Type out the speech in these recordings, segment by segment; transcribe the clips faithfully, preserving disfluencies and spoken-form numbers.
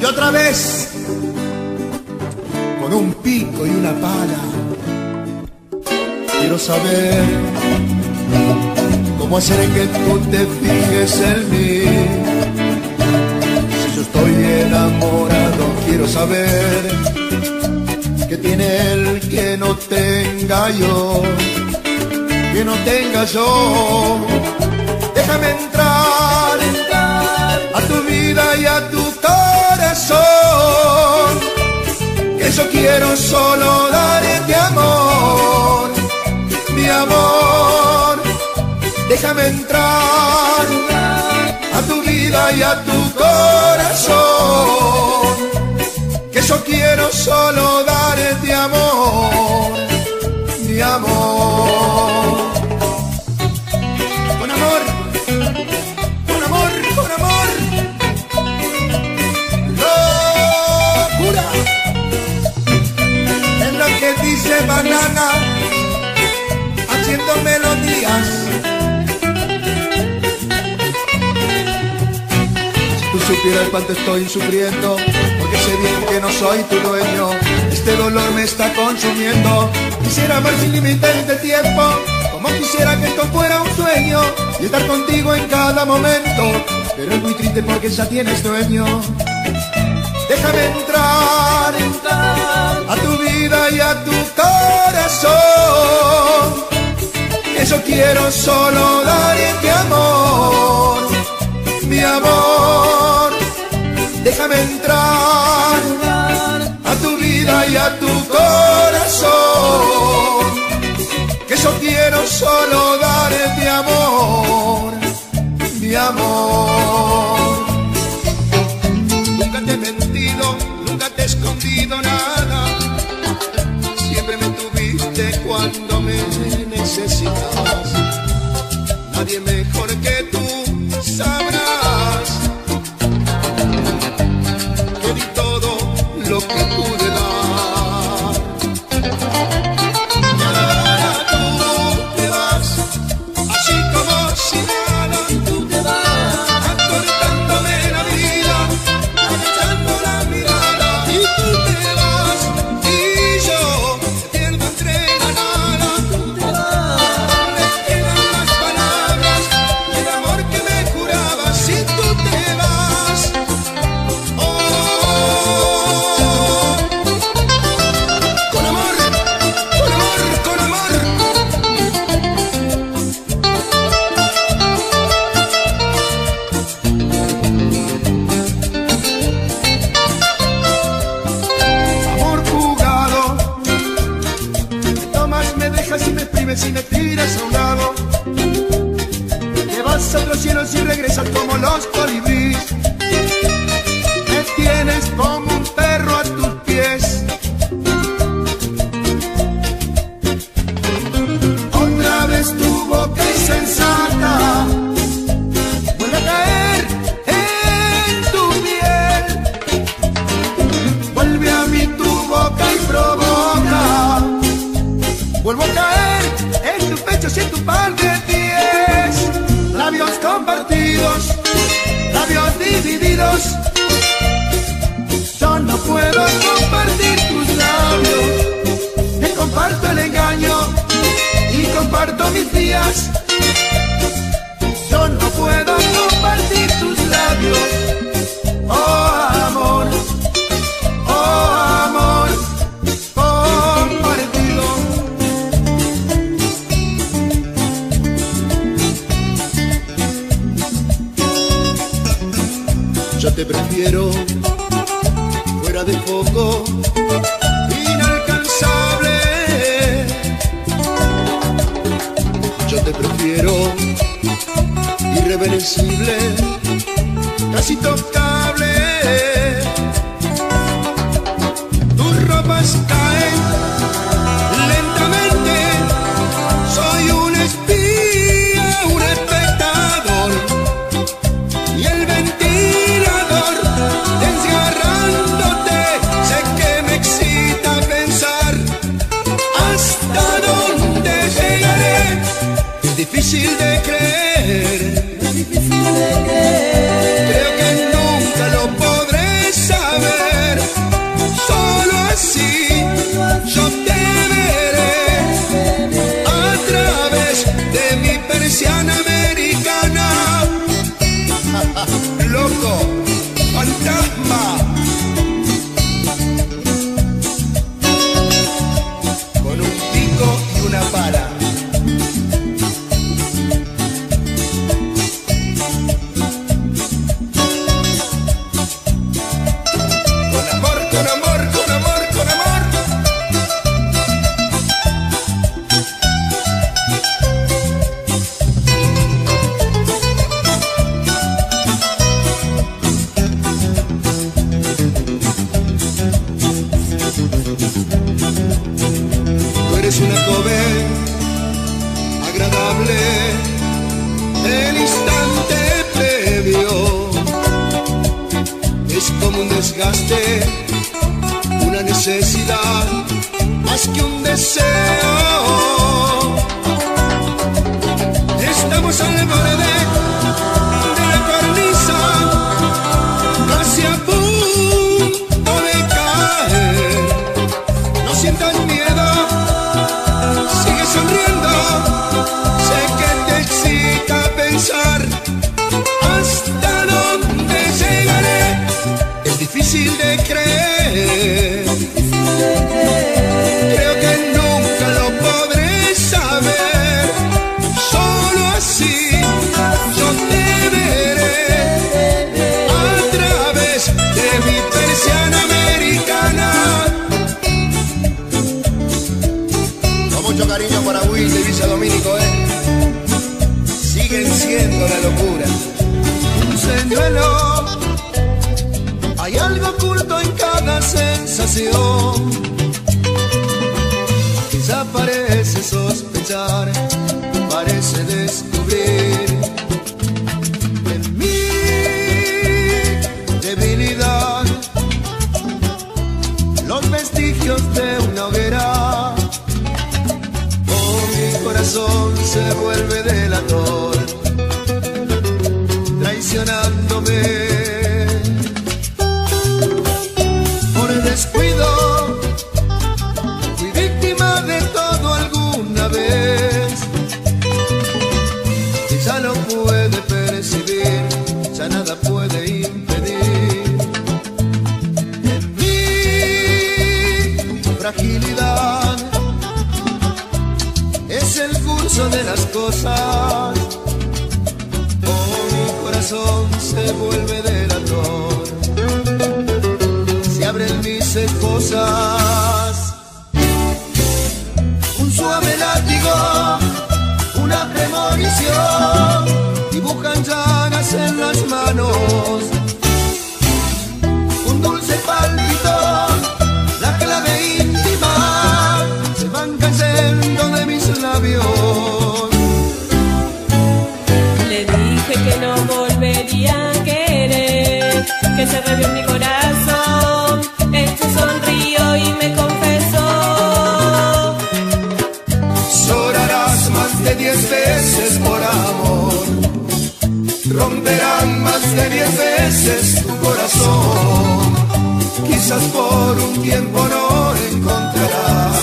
otra vez, con un pico y una pala, quiero saber cómo hacer que tú te fijes en mí. Si yo estoy enamorado, quiero saber qué tiene él que no tenga yo, que no tenga yo. Déjame entrar, entrar a tu vida y a tu corazón, que yo quiero solo darte amor, mi amor. Déjame entrar a tu vida y a tu corazón, que yo quiero solo darte amor, mi amor. Con amor, con amor, con amor. Locura. Es lo que dice Banana, haciendo melodías. Si tú supieras cuánto estoy sufriendo, porque sé bien que no soy tu dueño. Este dolor me está consumiendo. Quisiera amar sin límites de tiempo, como quisiera que esto fuera un sueño y estar contigo en cada momento, pero es muy triste porque ya tienes dueño. Déjame entrar, entrar a tu vida y a tu corazón, que yo quiero solo darte amor, mi amor. Déjame entrar a tu vida y a tu corazón, que yo quiero solo darte amor, mi amor. Nunca te he mentido, nunca te he escondido nada, siempre me tuviste cuando me necesitabas. Nadie mejor que tú sabrás que di todo lo que pude dar. Y ahora tú te vas, así como si nada. Tú te vas, acortándome la vida, agachando la mirada. Y tú te vas, y yo me pierdo entre la nada. Tú te vas, me quedan las palabras y el amor que me jurabas. Si tú te vas, oh, con amor, con amor, con amor. Amor jugado, me tomas, me dejas y me exprimes y me tiras a un lado. Te vas a otros cielos y regresas como los colibríes. Me tienes como un perro a tus pies. Otra vez tu boca insensata vuelve a caer en tu piel. Vuelve a mí tu boca y provoca. Vuelvo a caer en tu pecho y en tu par de pies. Labios compartidos, labios divididos. Yo no puedo compartir tus labios. Te comparto el engaño y comparto mis días. Yo no puedo compartir tus labios. Oh amor, oh amor compartido. Yo te prefiero fuera de foco, inalcanzable. Yo te prefiero irreversible, casi tocable. Tus ropas caen lentamente. Soy un espía, un espectador, y el ventilador desgarrándote. Sé que me excita pensar hasta dónde llegaré. Es difícil de creer, es difícil de creer. Creo que nunca Loco, fantasma. Con un pico y una pala. Es una joven agradable, el instante previo es como un desgaste, una necesidad más que un deseo. Estamos al borde de la cornisa, casi a punto de caer. No sientas miedo, sigue sonriendo, sé que te excita pensar hasta dónde llegaré. Es difícil de creer, creo que nunca lo podré saber. Solo así yo te veré a través de mi persiana americana. Mucho cariño para Will de Villa Domínico, ¿eh? Siguen siendo la locura. Un señuelo, hay algo oculto en cada sensación. Quizá parece sospechar, parece descubrir en mi debilidad los vestigios de una hoguera. Mi corazón se vuelve delator, traicionándome. Por descuido fui víctima de todo alguna vez. Y ya lo puede percibir, ya nada puede impedir en mi fragilidad. Es el curso de las cosas, oh, mi corazón se vuelve delator, se abren mis esposas. Un suave látigo, una premonición, dibujan llagas en las manos. Un dulce pálpito, la clave íntima, se van cayendo de mis labios. Le dije que no volvería a querer, que se revió en mi corazón. Él se sonrió y me confesó. Llorarás más de diez veces por amor, romperán más de diez veces tu corazón. Quizás por un tiempo no encontrarás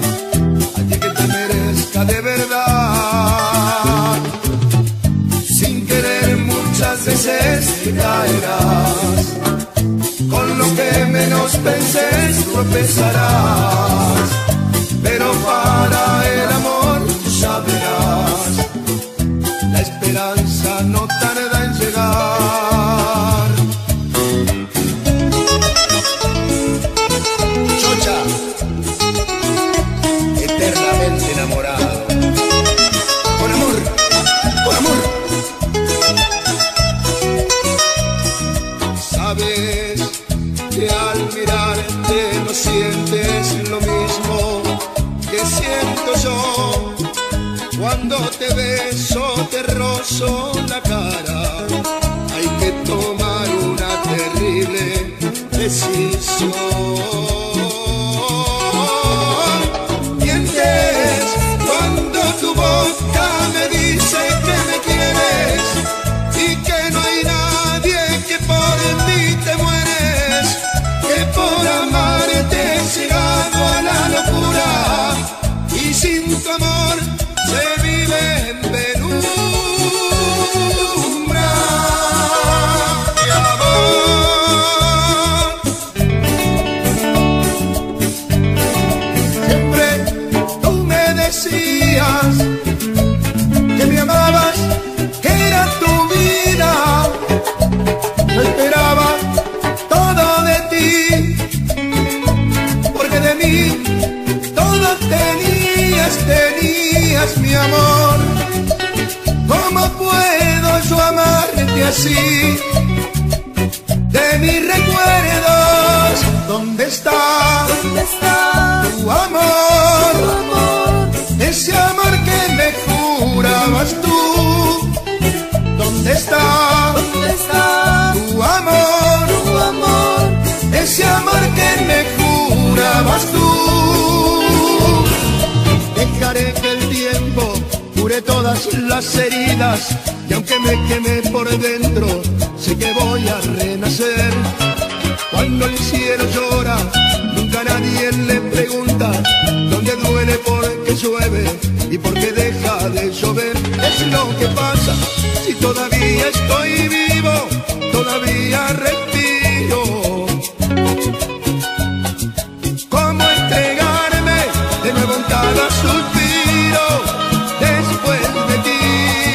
de verdad. Sin querer muchas veces te caerás, con lo que menos penses tropezarás. Pero para el amor ya verás, la esperanza no tarda en llegar. Chocha, eternamente enamorado. Con amor, con amor. Sabes que al mirarte no sientes lo mismo que siento yo. Cuando te beso, te rozo la cara. Hay que tomar una terrible decisión. Cuando tu boca me dice que me quieres y que no hay nadie que por mí te mueres, que por amarte he llegado a la locura y sin tu amor se vive en penumbra. así de mis recuerdos. ¿Dónde está, ¿Dónde está tu amor? tu amor? Ese amor que me jurabas tú. ¿Dónde está, ¿Dónde está tu amor? tu amor? Ese amor que me jurabas tú. Dejaré que el tiempo cure todas las heridas, y aunque me queme por dentro, sé que voy a renacer. Cuando el cielo llora, nunca nadie le pregunta dónde duele porque llueve y porque deja de llover. Es lo que pasa si todavía estoy vivo, todavía respiro. ¿Cómo entregarme de nuevo en cada suspiro después de ti?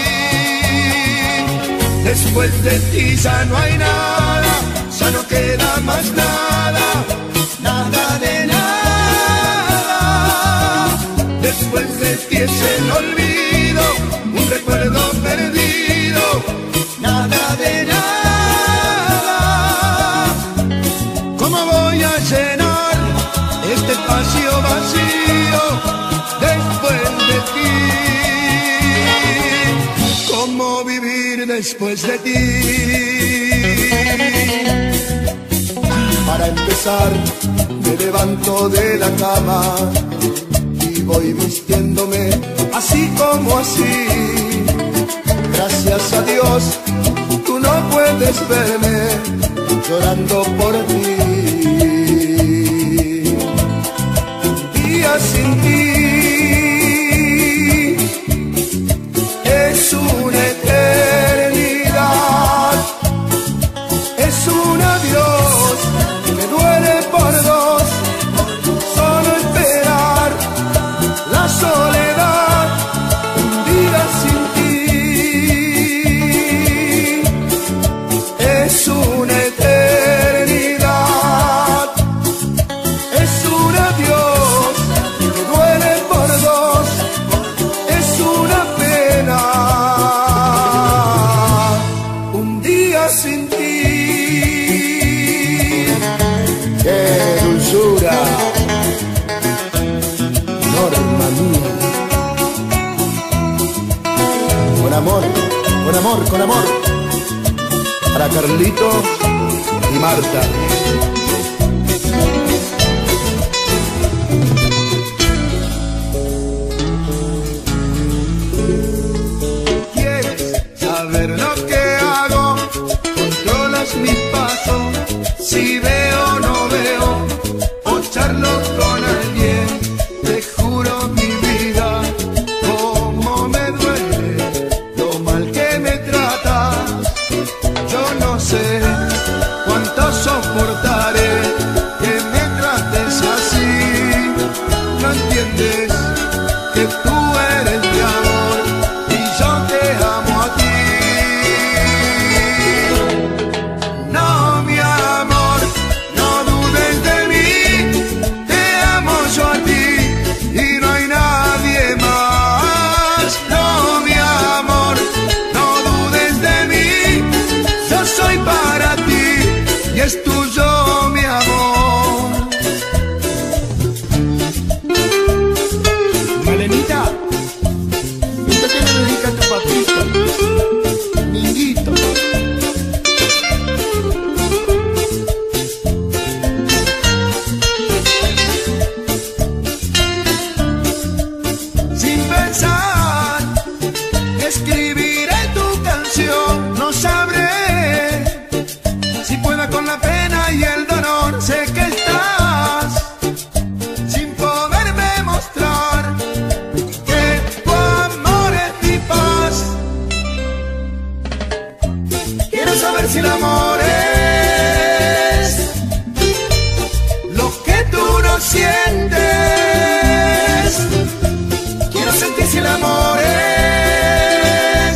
Después de ti ya no hay nada, ya no queda más nada, nada de nada. Después de ti es el olvido, un recuerdo perdido, nada de nada. ¿Cómo voy a llenar este espacio vacío después de ti? ¿Cómo vivir después de ti? Para empezar, me levanto de la cama y voy vistiéndome así como así. Gracias a Dios, tú no puedes verme llorando por ti. Un día sin ti es una eternidad, es un adiós que me duele por dos. Solo esperar la soledad, un día sin ti es una eternidad, es un adiós que me duele por dos, es una pena, un día sin ti. ¡Qué dulzura! Norma mía. Con amor, con amor, con amor. Para Carlitos y Marta. ¿Quieres saber lo que hago? Controlas mis pasos. Si veo o no veo, o charlo con alguien, te juro mi vida, cómo me duele lo mal que me tratas. Yo no sé cuánto soportaré que me trates así. No entiendes que tú eres mi amor y yo te amo a ti. No, mi amor, no dudes de mí, te amo yo a ti y no hay nadie más. No, mi amor, no dudes de mí, yo soy para ti y es tuyo mi amor. Malenita, ¿esto que le dedica a tu papita? Niñito. Sin pensar, escribiré tu canción. No sabré si pueda con la pena y el dolor. Sé que estás sin poderme mostrar que tu amor es mi paz. Quiero saber si el amor es lo que tú no sientes. Quiero sentir si el amor es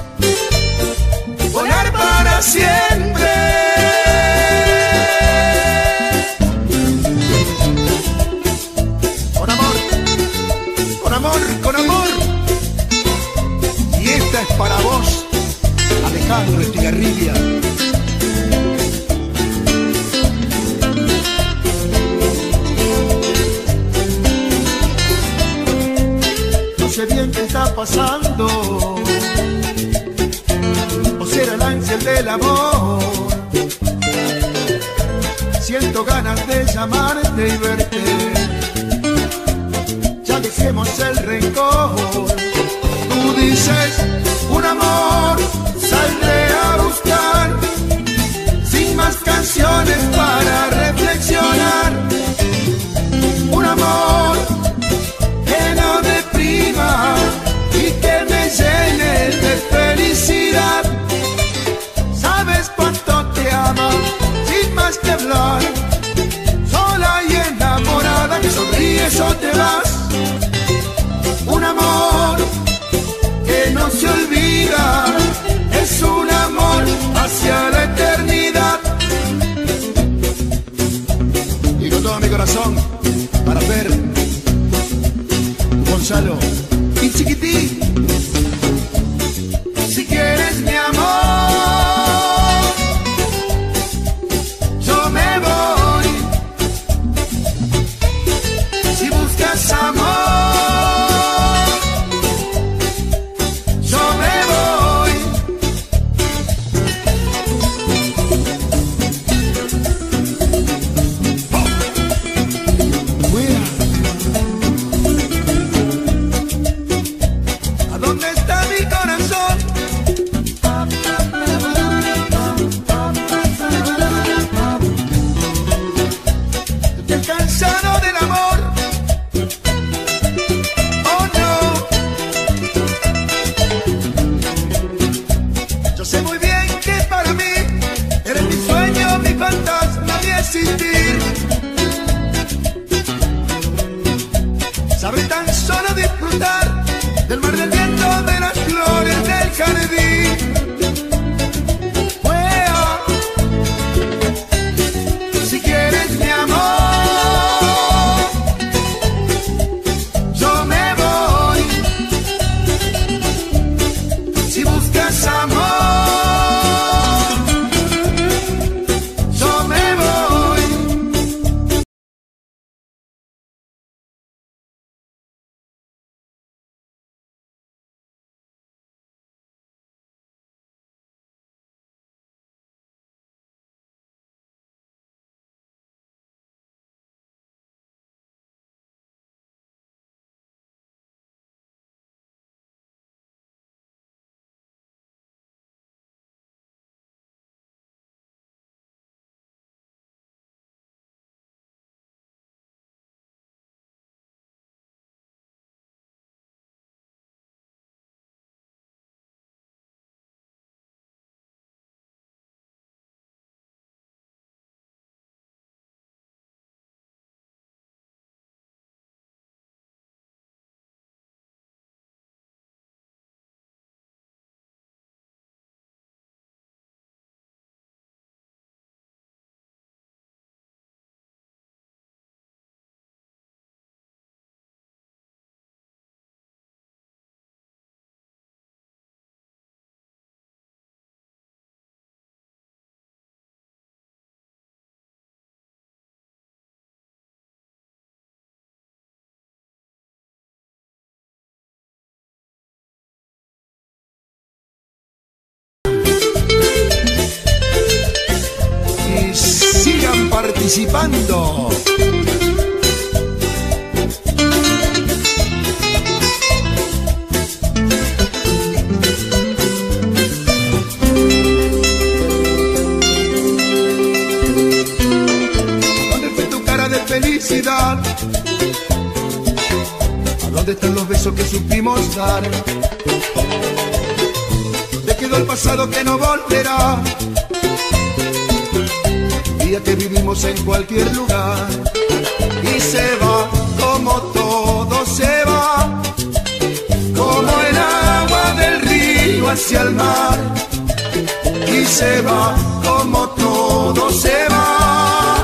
volar para siempre. Con amor, con amor, con amor. Y esta es para vos, Alejandro Estigarribia. pasando, o será el ángel del amor. Siento ganas de llamarte y verte, ya dejemos el rencor. Tú dices, un amor saldré a buscar, sin más canciones para reflexionar. Un amor que no deprima y que me llene de felicidad. Sabes cuánto te amo, sin más que hablar, sola y enamorada, que sonríes o te vas. Un amor que no se olvida, es un amor hacia la eternidad. Y con todo mi corazón, para ver Gonzalo y Chiquitín. Si quieres mi amor, yo me voy. Si buscas amor, yo me voy. Oh. Fuera. ¿A dónde está mi corazón? Estoy cansado del amor. Oh no. Yo sé muy bien que para mí eres mi sueño, mi fantasma, mi existir. Sabré tan solo disfrutar del mar, del viento, de las flores del jardín. Fuera. Si quieres mi amor, yo me voy. Si buscas amor, yo me voy. Y sigan participando. ¿Dónde fue tu cara de felicidad? ¿A dónde están los besos que supimos dar? ¿Dónde quedó el pasado que no volverá? Día que vivimos en cualquier lugar. Y se va como todo se va, como el agua del río hacia el mar. Y se va como todo se va.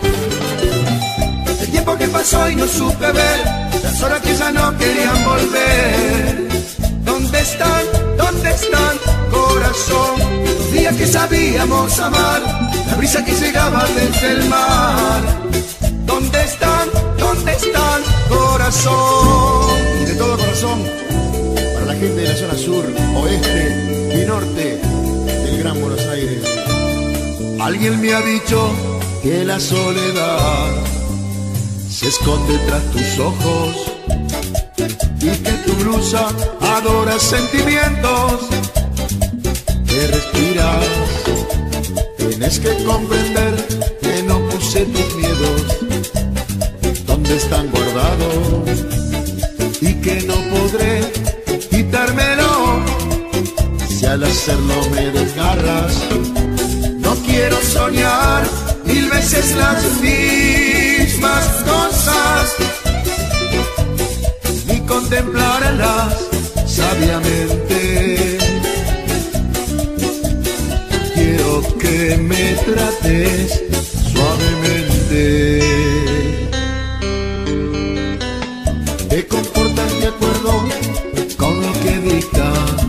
El tiempo que pasó y no supe ver, las horas que ya no querían volver. ¿Dónde están? ¿Dónde están, corazón? Los días que sabíamos amar, la brisa que llegaba desde el mar. ¿Dónde están? ¿Dónde están, corazón? Y de todo corazón, para la la gente de la zona sur, oeste y norte del Gran Buenos Aires. Alguien me ha dicho que la soledad se esconde tras tus ojos y que tu blusa adora sentimientos que respiras. Tienes que comprender que no puse tus miedos donde están guardados y que no podré quitármelo si al hacerlo me desgarras. No quiero soñar mil veces las mismas cosas ni contemplarlas sabiamente. Quiero que me trates suavemente. Te comportas de acuerdo con lo que dicta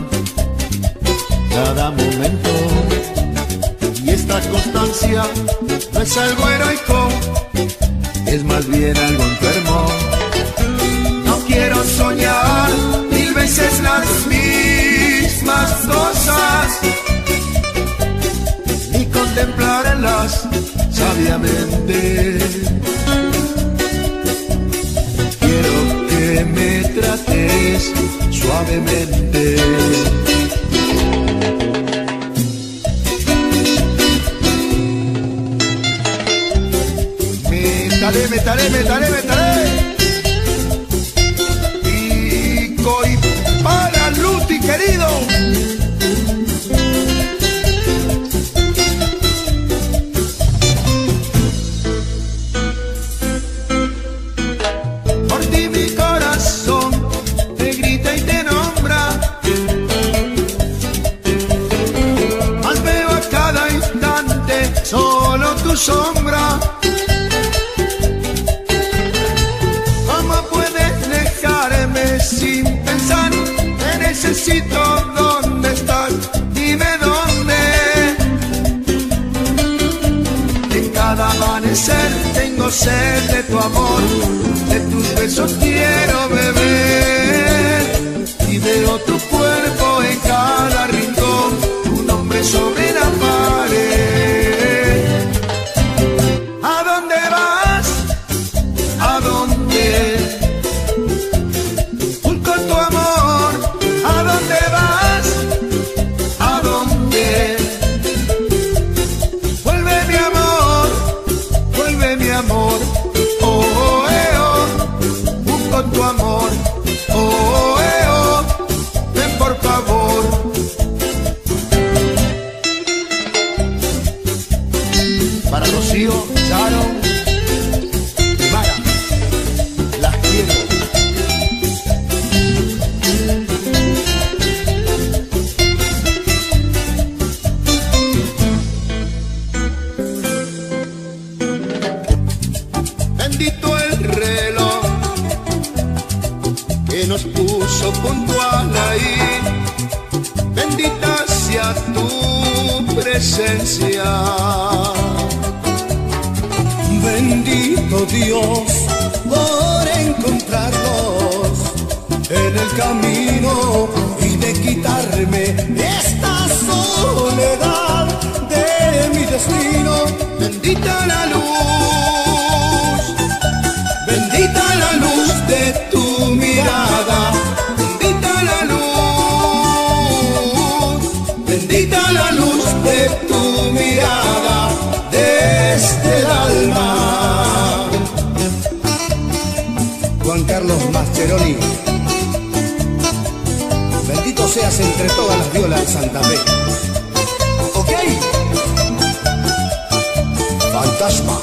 cada momento. Y esta constancia no es algo heroico, es más bien algo enfermo. No quiero soñar mil veces las mismas cosas ni contemplarlas sabiamente. Quiero que me trates suavemente. Métale, métale, métale, métale. Pico y para Luti, querido. Por ti mi corazón te grita y te nombra. Más veo a cada instante solo tu sombra. Sin pensar, te necesito, ¿dónde estás? Dime dónde. En cada amanecer tengo sed de tu amor, de tus besos quiero beber. Y veo tu cuerpo en cada rincón, tu nombre sobre la pared. ¿A dónde vas? ¿A dónde? Tu amor, oh, eh, oh, ven por favor. Para Rocío, Sharon y Mara, las quiero. Bendito el reloj que nos puso puntual ahí, bendita sea tu presencia. Bendito Dios por encontrarnos en el camino y de quitarme esta soledad de mi destino. Bendita la luz, bendita la luz de tu mirada, bendita la luz, bendita la luz de tu mirada desde el alma. Juan Carlos Mascheroni, bendito seas entre todas las violas de Santa Fe. ¿Ok? Fantasma.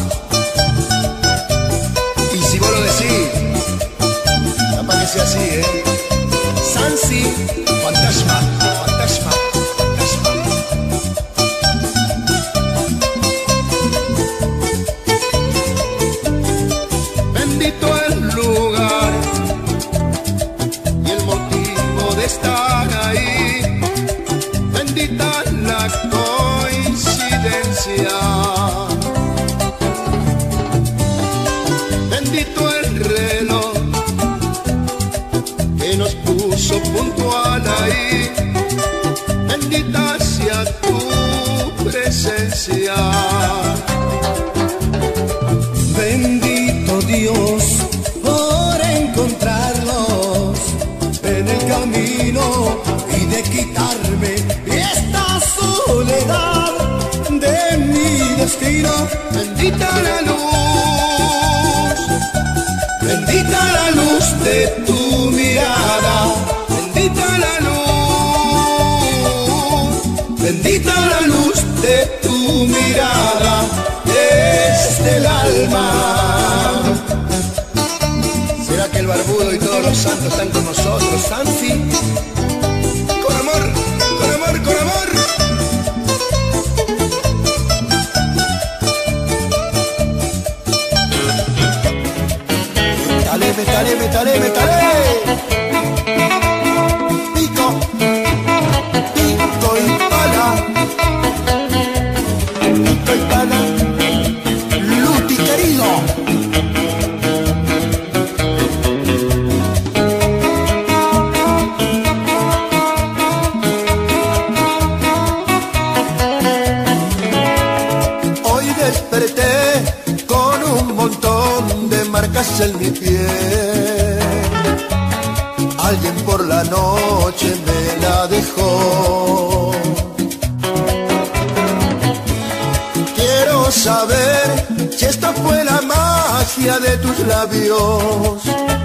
Y si vos lo decís, capaz que sea así, ¿eh? Sansi, fantasma, fantasma, fantasma. Bendito el lugar y el motivo de estar ahí. Bendita la coincidencia. Bendito el reloj que nos puso puntual Bendito Dios por encontrarlos en el camino y de quitarme esta soledad de mi destino. Bendita la luz, bendita la luz de tu mirada, bendita la luz, bendita la luz de tu mirada, desde el alma. ¿Será que el barbudo y todos los santos están con nosotros, Santi? Con amor, con amor, con amor. Métale, métale, métale. Pico, pico y pala. Pico y pala. Luti querido. Hoy desperté con un montón de marcas en mi piel. Alguien por la noche me la dejó. Quiero saber si esta fue la magia de tus labios.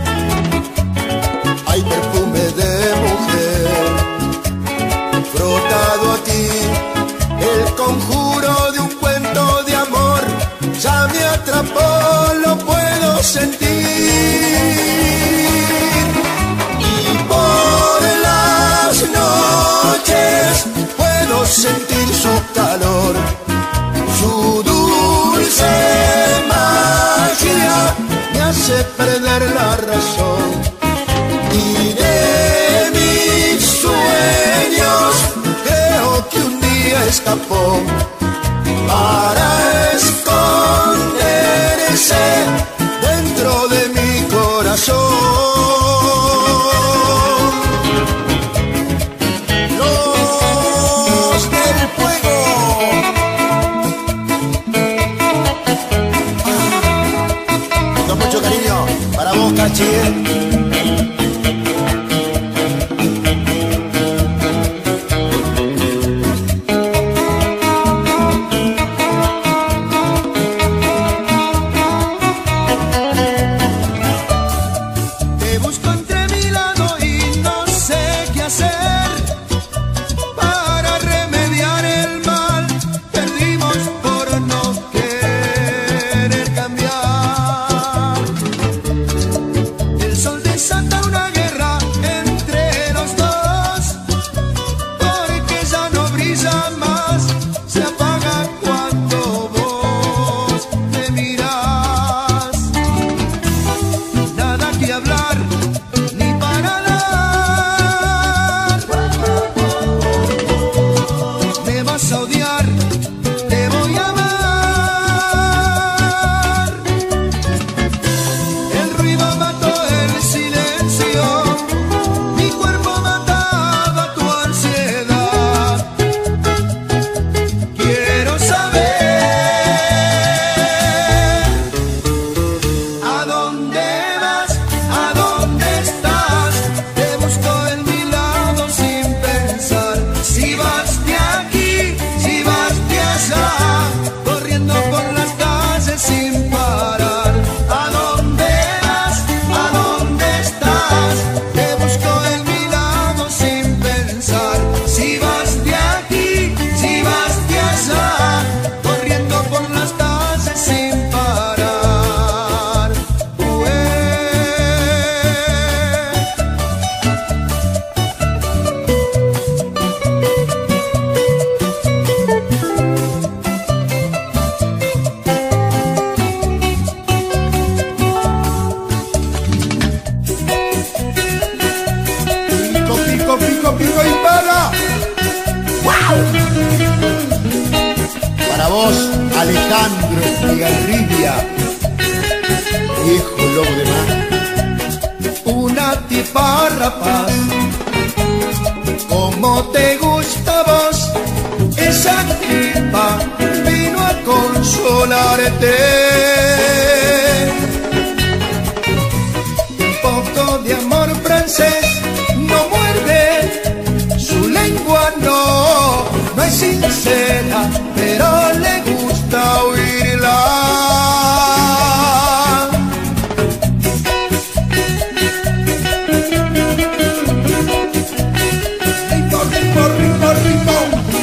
Hay perfume de mujer frotado aquí, el conjuro de un cuento de amor ya me atrapó, lo puedo sentir. Y por las noches puedo sentir su calor, su dulce magia me hace perder la razón. Y de mis sueños creo que un día escapó para esconderse dentro de mi corazón. Los del fuego. Con mucho cariño para vos, Cachi. Alejandro Estigarribia, viejo lobo de mar. Una tipa rapaz, como te gusta a vos, esa tipa vino a consolarte. Un poco de amor francés no muerde, su lengua no, no es sincera, pero le gusta oírla. Ritmo, ritmo, ritmo, ritmo.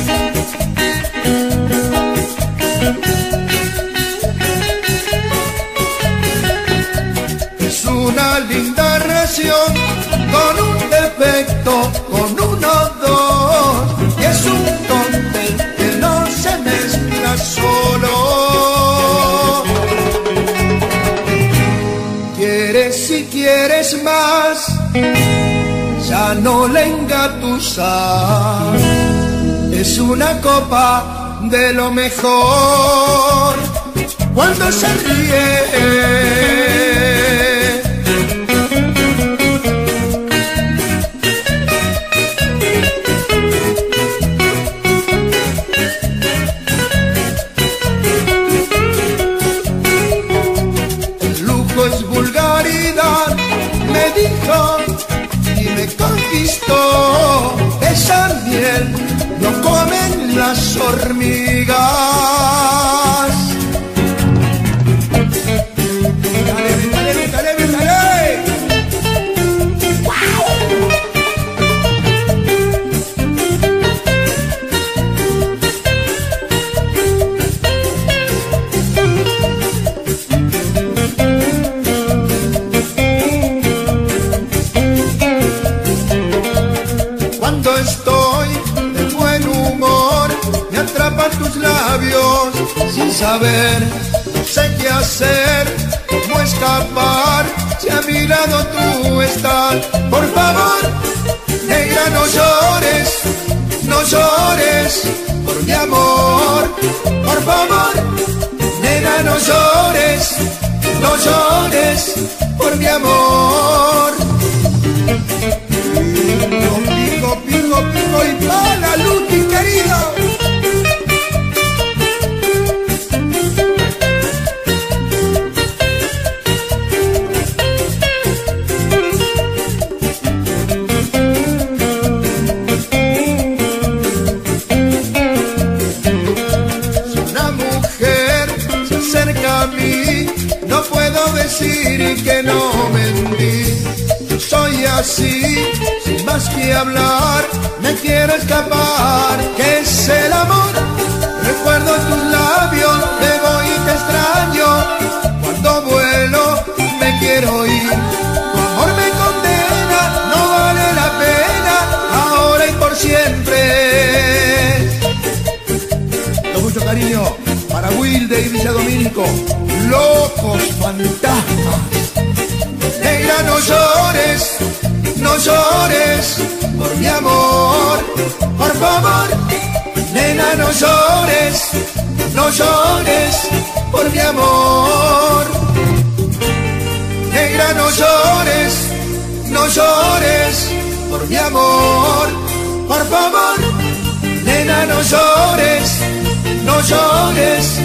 Es una linda ración con un defecto, con uno dos, y es un tontel que no se mezcla solo. Quieres si quieres más, ya no le engatusas. Es una copa de lo mejor cuando se ríe. Me dijo y me conquistó, esa miel no comen las hormigas. Dale, dale, dale, dale. Cuando estoy de buen humor, me atrapan tus labios sin saber, no sé qué hacer, cómo escapar, si a mi lado tú estás. Por favor, negra, no llores, no llores por mi amor. Por favor, negra, no llores, no llores por mi amor. Pico, pico, pico y pala, Luti, querido. Si una mujer se acerca a mí, no puedo decir que no mentí. Soy así, sin más que hablar, me quiero escapar. ¿Qué es el amor? Recuerdo tus labios, me voy y te extraño. Cuando vuelo, me quiero ir. Tu amor me condena, no vale la pena, ahora y por siempre. Con mucho cariño para Wilde y Villa Domínico, locos fantasmas. Negra, no llores, no llores por mi amor. Por favor, nena, no llores, no llores por mi amor. Negra, no llores, no llores por mi amor. Por favor, nena, no llores, no llores